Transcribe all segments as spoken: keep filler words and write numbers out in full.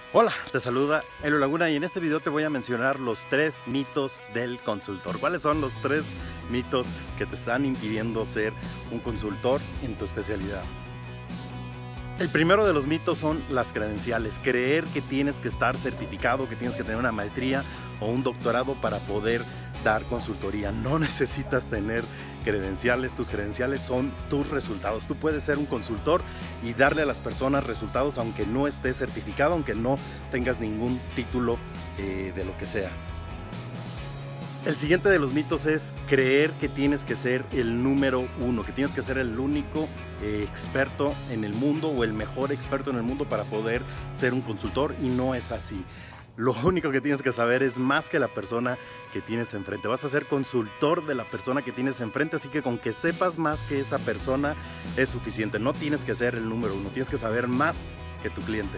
Hola, te saluda Elio Laguna y en este video te voy a mencionar los tres mitos del consultor. ¿Cuáles son los tres mitos que te están impidiendo ser un consultor en tu especialidad? El primero de los mitos son las credenciales. Creer que tienes que estar certificado, que tienes que tener una maestría o un doctorado para poder dar consultoría. No necesitas tener credenciales, tus credenciales son tus resultados. Tú puedes ser un consultor y darle a las personas resultados aunque no estés certificado, aunque no tengas ningún título eh, de lo que sea. El siguiente de los mitos es creer que tienes que ser el número uno, que tienes que ser el único eh, experto en el mundo o el mejor experto en el mundo para poder ser un consultor, y no es así. Lo único que tienes que saber es más que la persona que tienes enfrente. Vas a ser consultor de la persona que tienes enfrente, así que con que sepas más que esa persona es suficiente. No tienes que ser el número uno, tienes que saber más que tu cliente.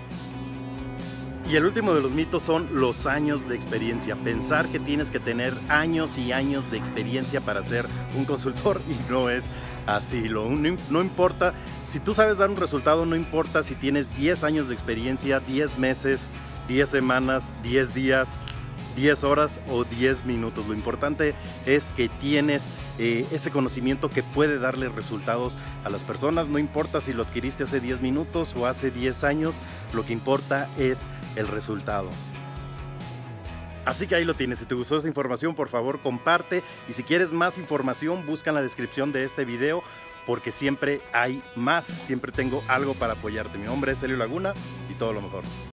Y el último de los mitos son los años de experiencia. Pensar que tienes que tener años y años de experiencia para ser un consultor, y no es así. Lo, no, no importa, si tú sabes dar un resultado, no importa si tienes diez años de experiencia, diez meses, diez semanas, diez días, diez horas o diez minutos. Lo importante es que tienes eh, ese conocimiento que puede darle resultados a las personas. No importa si lo adquiriste hace diez minutos o hace diez años, lo que importa es el resultado. Así que ahí lo tienes. Si te gustó esta información, por favor comparte, y si quieres más información, busca en la descripción de este video, porque siempre hay más, siempre tengo algo para apoyarte. Mi nombre es Elio Laguna y todo lo mejor.